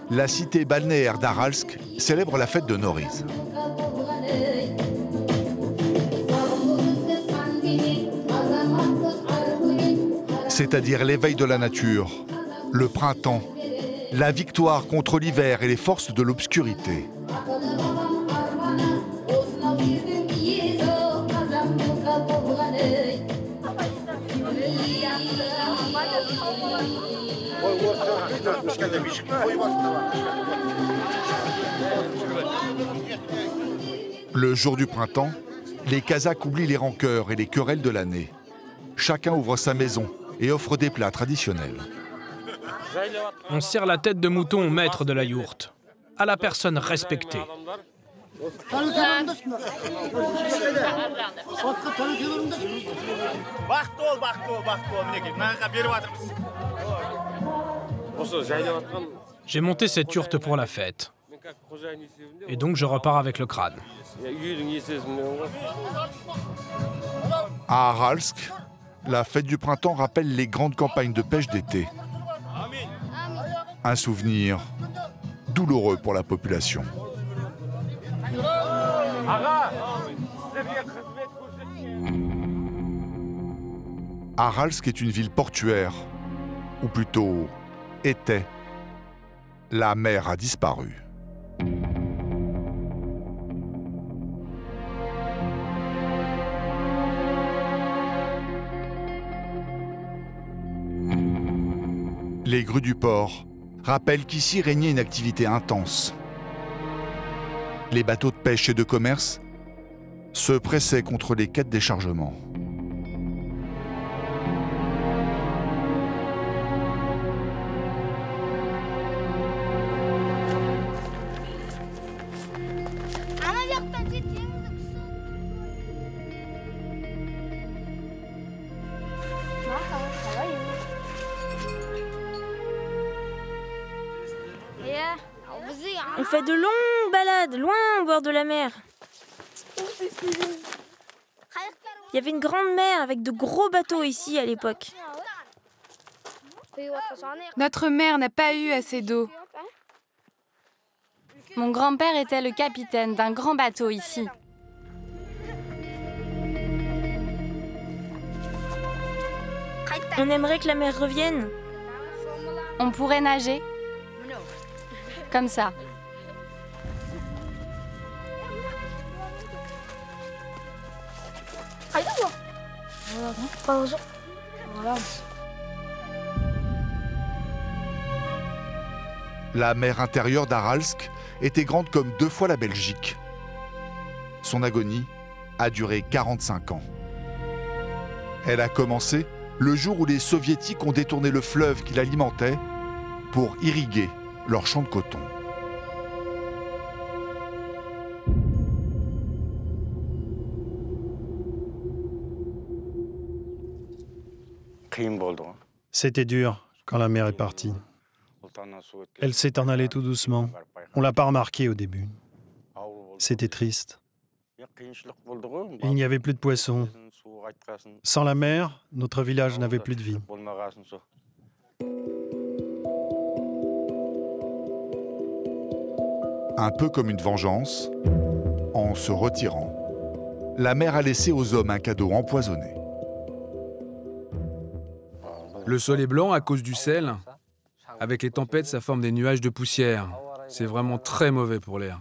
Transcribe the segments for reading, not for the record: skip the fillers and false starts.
la cité balnéaire d'Aralsk célèbre la fête de Noriz. C'est-à-dire l'éveil de la nature, le printemps, la victoire contre l'hiver et les forces de l'obscurité. Le jour du printemps, les Kazakhs oublient les rancœurs et les querelles de l'année. Chacun ouvre sa maison et offre des plats traditionnels. On serre la tête de mouton au maître de la yourte, à la personne respectée. J'ai monté cette yourte pour la fête. Et donc je repars avec le crâne. À Aralsk, la fête du printemps rappelle les grandes campagnes de pêche d'été. Un souvenir douloureux pour la population. Aralsk est une ville portuaire, ou plutôt était. La mer a disparu. Les grues du port rappellent qu'ici régnait une activité intense. Les bateaux de pêche et de commerce se pressaient contre les quais de déchargement. On fait de longues balades, loin au bord de la mer. Il y avait une grande mer avec de gros bateaux ici à l'époque. Notre mère n'a pas eu assez d'eau. Mon grand-père était le capitaine d'un grand bateau ici. On aimerait que la mer revienne. On pourrait nager. Comme ça. La mer intérieure d'Aralsk était grande comme 2 fois la Belgique. Son agonie a duré 45 ans. Elle a commencé le jour où les Soviétiques ont détourné le fleuve qui l'alimentait pour irriguer leurs champs de coton. C'était dur quand la mer est partie. Elle s'est en allée tout doucement. On ne l'a pas remarqué au début. C'était triste. Il n'y avait plus de poissons. Sans la mer, notre village n'avait plus de vie. Un peu comme une vengeance, en se retirant, la mer a laissé aux hommes un cadeau empoisonné. Le sol est blanc à cause du sel. Avec les tempêtes, ça forme des nuages de poussière. C'est vraiment très mauvais pour l'air.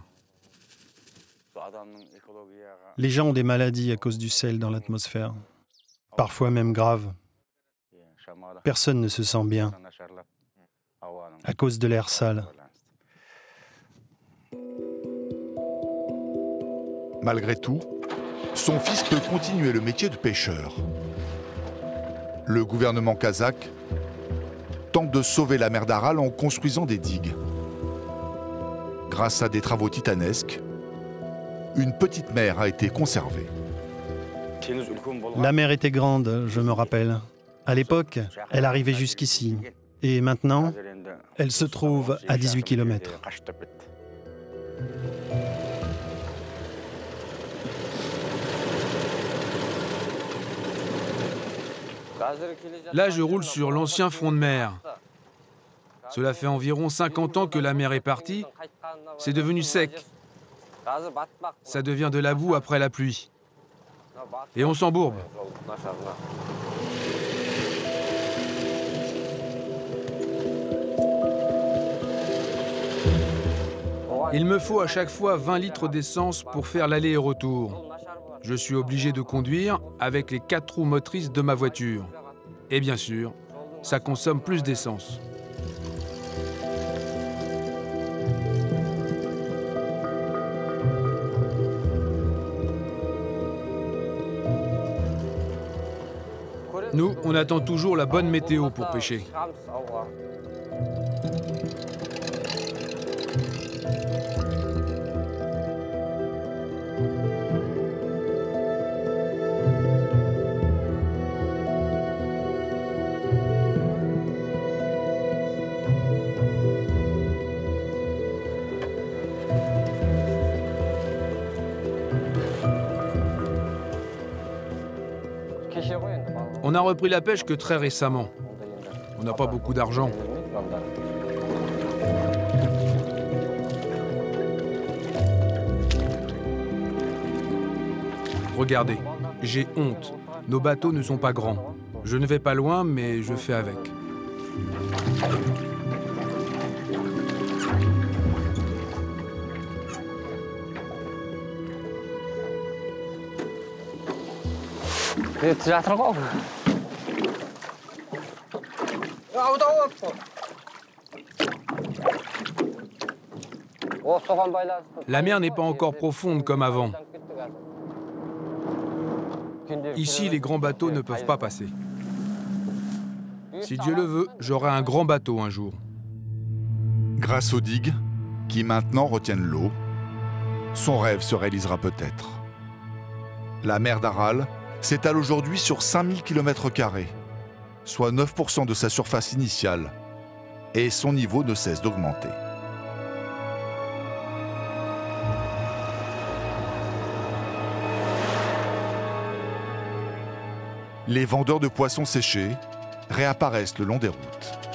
Les gens ont des maladies à cause du sel dans l'atmosphère. Parfois même graves. Personne ne se sent bien à cause de l'air sale. Malgré tout, son fils peut continuer le métier de pêcheur. Le gouvernement kazakh tente de sauver la mer d'Aral en construisant des digues. Grâce à des travaux titanesques, une petite mer a été conservée. La mer était grande, je me rappelle. À l'époque, elle arrivait jusqu'ici. Et maintenant, elle se trouve à 18 km. Là, je roule sur l'ancien front de mer. Cela fait environ 50 ans que la mer est partie. C'est devenu sec. Ça devient de la boue après la pluie. Et on s'embourbe. Il me faut à chaque fois 20 litres d'essence pour faire l'aller et retour. Je suis obligé de conduire avec les 4 roues motrices de ma voiture. Et bien sûr, ça consomme plus d'essence. Nous, on attend toujours la bonne météo pour pêcher. On n'a repris la pêche que très récemment. On n'a pas beaucoup d'argent. Regardez, j'ai honte. Nos bateaux ne sont pas grands. Je ne vais pas loin, mais je fais avec. La mer n'est pas encore profonde comme avant. Ici, les grands bateaux ne peuvent pas passer. Si Dieu le veut, j'aurai un grand bateau un jour. Grâce aux digues, qui maintenant retiennent l'eau, son rêve se réalisera peut-être. La mer d'Aral s'étale aujourd'hui sur 5000 km², soit 9% de sa surface initiale, et son niveau ne cesse d'augmenter. Les vendeurs de poissons séchés réapparaissent le long des routes.